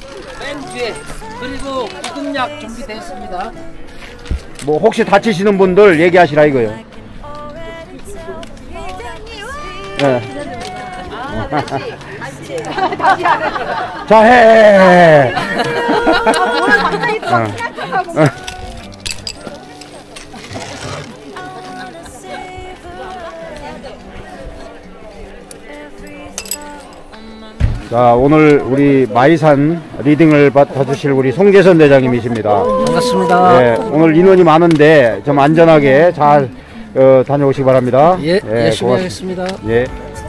맨 뒤에. 그리고 구급약 준비되어 있습니다. 뭐 혹시 다치시는 분들 얘기하시라 이거요. 네. 자, 해. 자, 오늘 우리 마이산 리딩을 맡아주실 우리 송재선 대장님이십니다. 반갑습니다. 네, 오늘 인원이 많은데 좀 안전하게 잘 다녀오시기 바랍니다. 예, 열심히 하겠습니다. 예.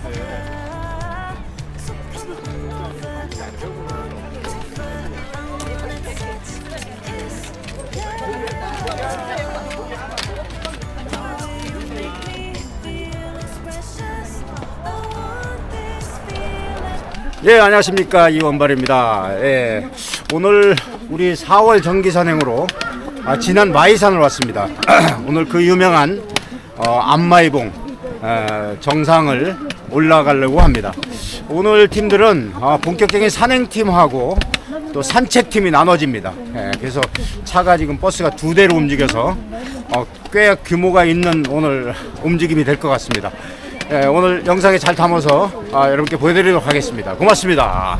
예, 안녕하십니까, 이원발입니다. 예, 오늘 우리 4월 정기산행으로 지난 마이산을 왔습니다. 오늘 그 유명한 안마이봉 정상을 올라가려고 합니다. 오늘 팀들은 본격적인 산행팀하고 또 산책팀이 나눠집니다. 예, 그래서 차가 지금 버스가 2대로 움직여서 꽤 규모가 있는 오늘 움직임이 될 것 같습니다. 예, 오늘 영상에 잘 담아서 여러분께 보여드리도록 하겠습니다. 고맙습니다.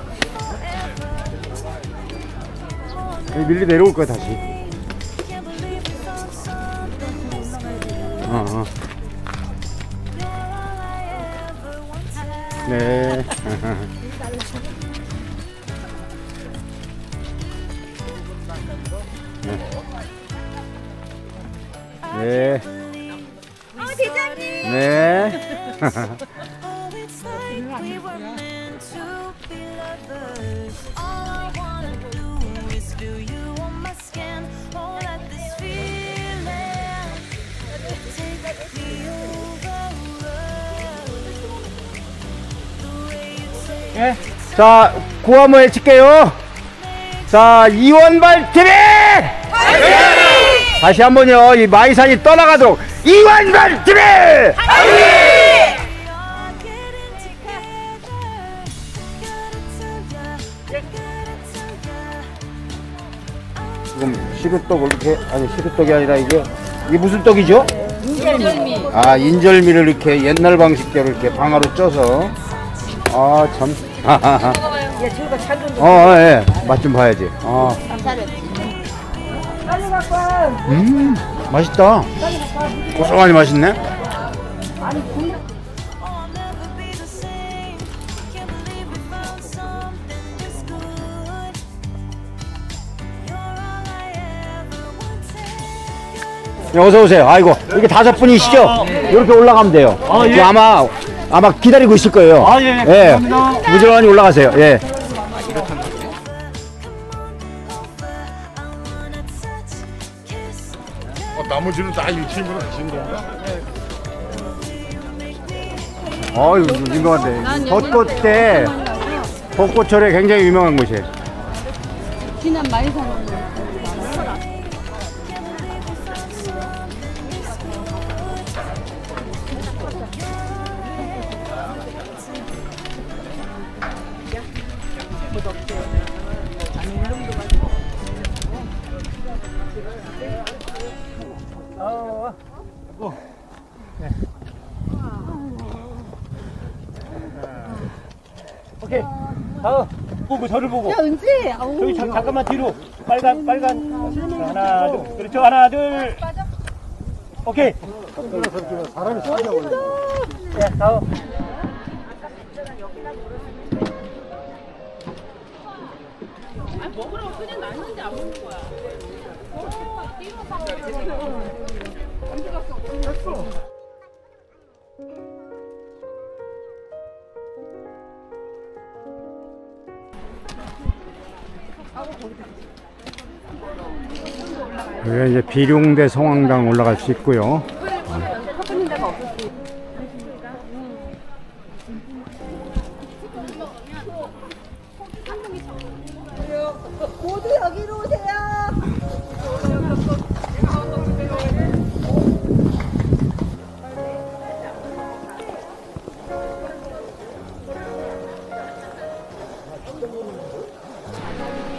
밀리 내려올 거야 다시. 네. 네. 대장님. 네. 네. 자, 구호함을 외칠게요. 자, 이원발 TV! 화이팅! 다시 한번요. 이 마이산이 떠나가도록 이원발 TV! 화이팅! 지금 시루떡을 이렇게, 아니 시루떡이 아니라 이게 무슨 떡이죠? 인절미. 아, 인절미를 이렇게 옛날 방식대로 이렇게 방아로 쪄서 참. 예, 저거 작은 거. 예. 맛 좀 봐야지. 빨리 갖고 와. 맛있다. 고소하니 맛있네. 아니, 굴. 네, 어서 오세요. 아이고, 이렇게 5분이시죠? 이렇게 올라가면 돼요. 예. 아마 기다리고 있을 거예요. 예. 감사합니다. 부지런히 올라가세요. 예. 나머지는 다 이 팀으로 하시는 건가? 유명한데. 벚꽃철에 굉장히 유명한 곳이에요. 지난 마이산. 오케이. 다음 보고 저를 보고. 야, 은지. 저기 잠깐만 뒤로. 빨간. 하나, 둘. 그렇죠. 하나, 둘. 오케이. 사람이 살려고. 예, 다음. 먹으라고 그냥 놨는데 안 먹는 거야. 여기 이제 비룡대 성황당 올라갈 수 있고요. 모두 여기로 오세요.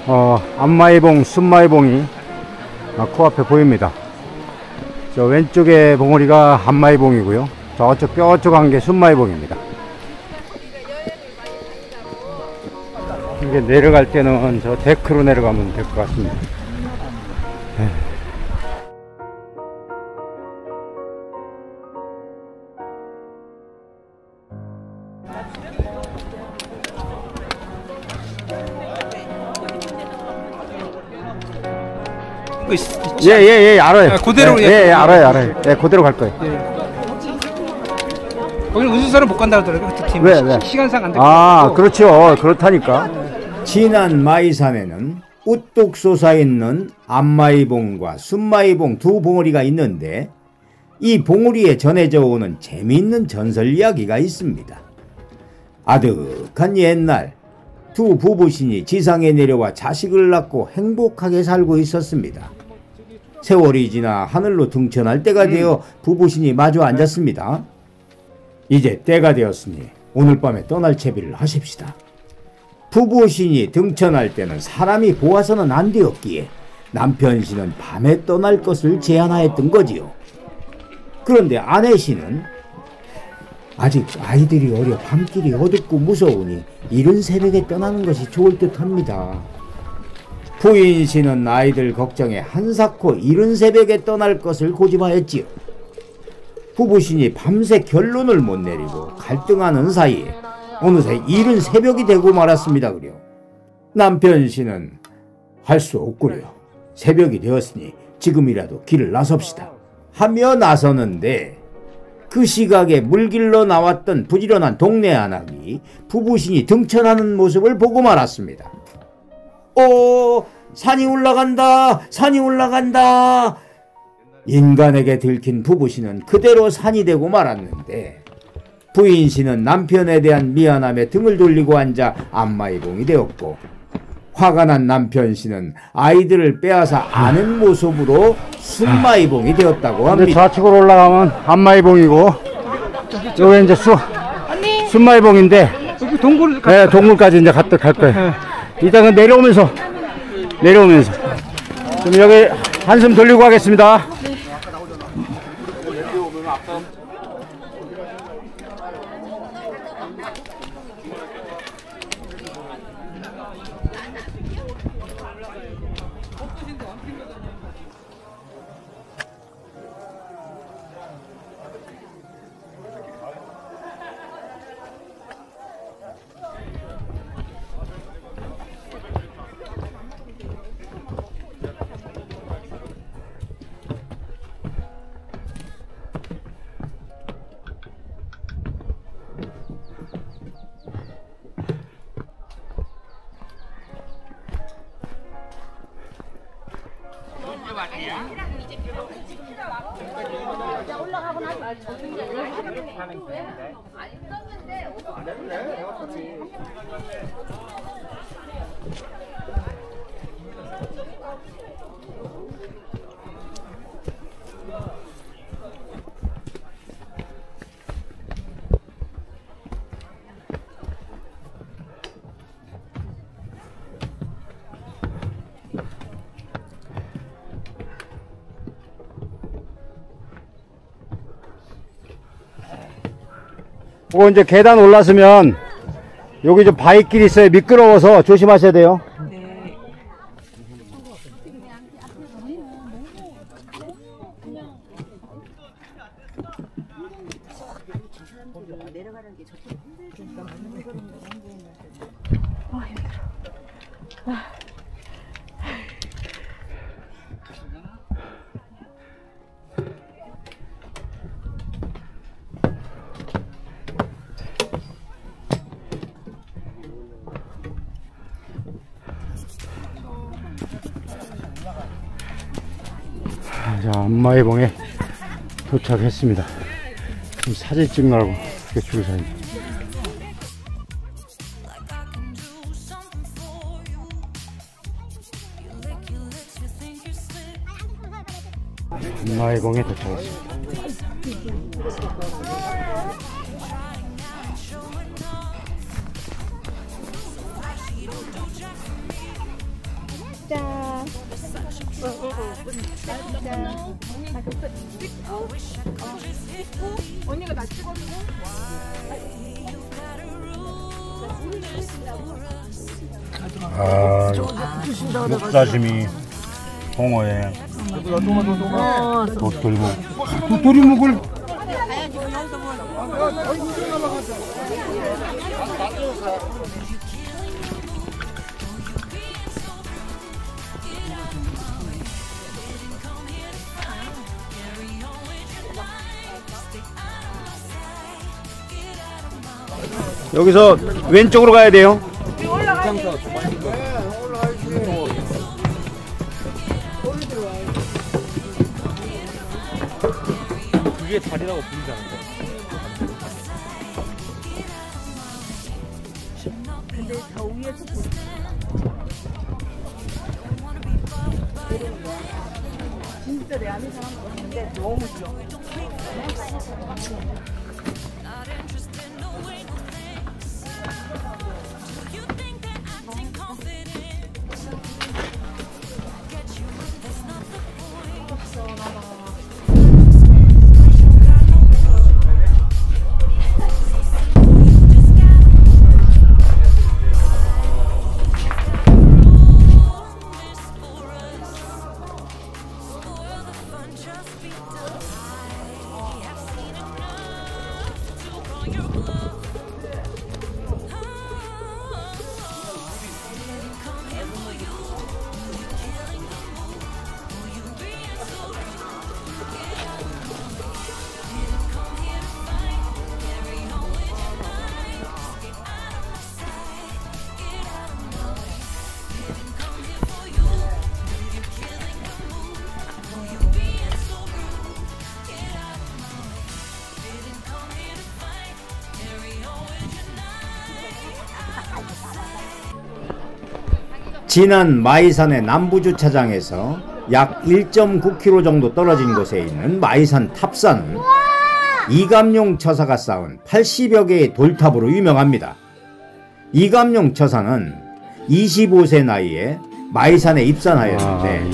안마이봉, 순마이봉이 코앞에 보입니다. 저 왼쪽에 봉우리가 안마이봉이고요. 저쪽 뼈쪽 게 순마이봉입니다. 이게 내려갈 때는 저 데크로 내려가면 될 것 같습니다. 예, 알아요. 그대로 알아요. 예, 그대로 갈 거예요. 거기는 우수선은 못 간다고 하더라고요. 그 팀. 왜? 시간상 안 될 것 같고. 그렇죠. 그렇다니까. 진안 마이산에는 우뚝 솟아있는 안마이봉과 순마이봉 두 봉우리가 있는데 이 봉우리에 전해져 오는 재미있는 전설 이야기가 있습니다. 아득한 옛날 두 부부신이 지상에 내려와 자식을 낳고 행복하게 살고 있었습니다. 세월이 지나 하늘로 등천할 때가 되어 부부신이 마주 앉았습니다. 이제 때가 되었으니 오늘 밤에 떠날 채비를 하십시다. 부부신이 등천할 때는 사람이 보아서는 안 되었기에 남편신은 밤에 떠날 것을 제안하였던 거지요. 그런데 아내신은 아직 아이들이 어려 밤길이 어둡고 무서우니 이른 새벽에 떠나는 것이 좋을 듯 합니다. 부인신은 아이들 걱정에 한사코 이른 새벽에 떠날 것을 고집하였지요. 부부신이 밤새 결론을 못 내리고 갈등하는 사이에 어느새 이른 새벽이 되고 말았습니다. 그려 남편신은 할 수 없구려. 새벽이 되었으니 지금이라도 길을 나섭시다 하며 나서는데 그 시각에 물길로 나왔던 부지런한 동네 아낙이 부부신이 등천하는 모습을 보고 말았습니다. 산이 올라간다! 산이 올라간다! 인간에게 들킨 부부신은 그대로 산이 되고 말았는데 부인신은 남편에 대한 미안함에 등을 돌리고 앉아 안마이봉이 되었고 화가 난 남편신은 아이들을 빼앗아 아는 모습으로 순마이봉이 되었다고 합니다. 좌측으로 올라가면 안마이봉이고 여기 이제 순마이봉인데 동굴까지 이제 갈 거예요. 이따가 내려오면서 좀 여기 한숨 돌리고 가겠습니다. 이제 계단 올라서면 여기 좀 바위길이 있어요. 미끄러워서 조심하셔야 돼요. 자, 안마이봉에 도착했습니다. 좀 사진 찍느라고 이렇게 줄을 서 있네. 안마이봉에 도착했습니다. 자. 언니가 나 찍어주고. 아, 육사심이 홍어에 도토리묵을 여기서 왼쪽으로 가야 돼요. 그게 다리라고 부르지 않을까? 근데 저 위에서 진짜 내 아는 사람 같은데 너무 좋아. 진안 마이산의 남부주차장에서 약 1.9km 정도 떨어진 곳에 있는 마이산 탑산은 이감용 처사가 쌓은 80여 개의 돌탑으로 유명합니다. 이감용 처사는 25세 나이에 마이산에 입산하였는데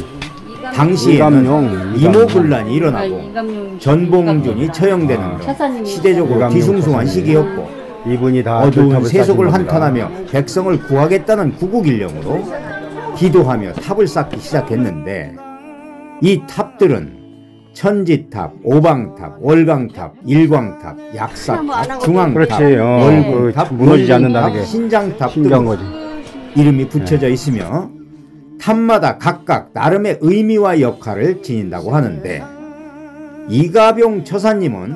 당시에는 이모군란이 일어나고 전봉준이 처형되는 등 시대적으로 뒤숭숭한 시기였고 이분이 다 어두운 세속을 한탄하며 백성을 구하겠다는 구국일령으로 기도하며 탑을 쌓기 시작했는데 이 탑들은 천지탑, 오방탑, 월강탑, 일광탑, 약사탑, 중앙탑, 월굴탑, 무너지지 않는다는 게 신장탑 신기한 거지. 이름이 붙여져 있으며 탑마다 각각 나름의 의미와 역할을 지닌다고 하는데 이가병 처사님은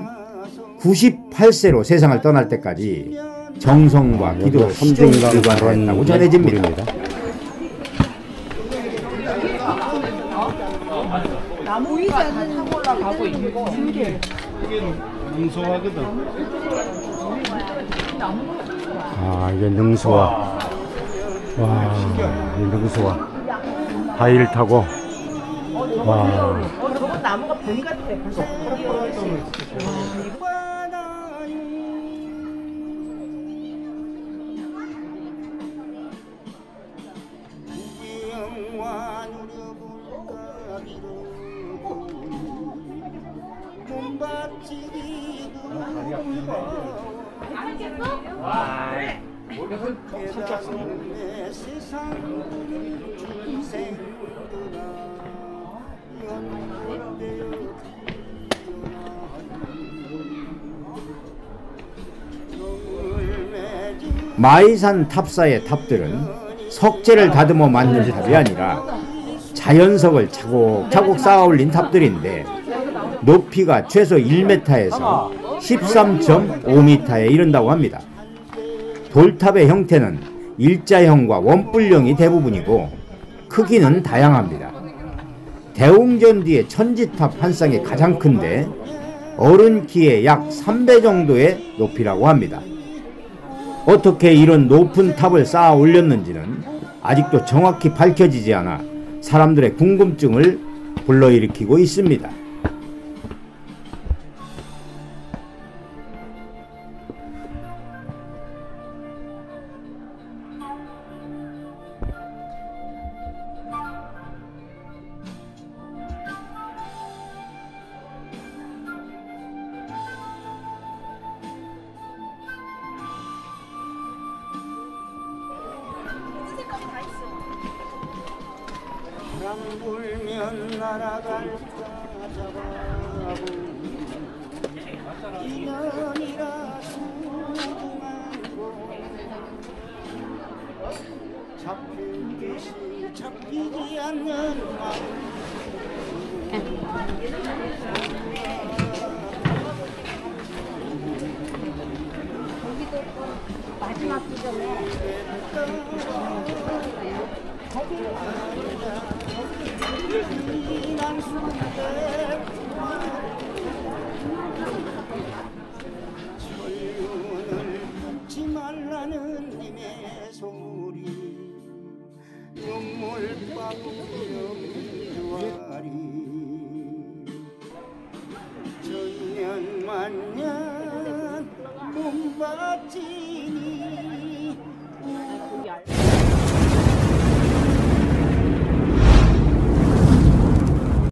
98세로 세상을 떠날 때까지 정성과 기도로 시종일관했다고 전해집니다. 보이지 않는 타고 올라가고 있는 거. 능소화거든. 아, 이게 능소화. 와, 이 능소화. 바위를 타고. 와. 저거 나무가 변이 같아. 마이산 탑사의 탑들은 석재를 다듬어 만든 탑이 아니라 자연석을 차곡차곡 쌓아 올린 탑들인데 높이가 최소 1m에서 13.5m에 이른다고 합니다. 돌탑의 형태는 일자형과 원뿔형이 대부분이고 크기는 다양합니다. 대웅전 뒤의 천지탑 한 쌍이 가장 큰데 어른 키의 약 3배 정도의 높이라고 합니다. 어떻게 이런 높은 탑을 쌓아 올렸는지는 아직도 정확히 밝혀지지 않아 사람들의 궁금증을 불러일으키고 있습니다. 바람 불면 날아갈까 잡아보니 인연이라 소중한 곳 잡힐 듯이 잡히지 않는 마음 마지막 지점에 난 순대 천륜을 걷지 말라는 님의 소리 눈물바구니 염주아리 천년만년 몸받지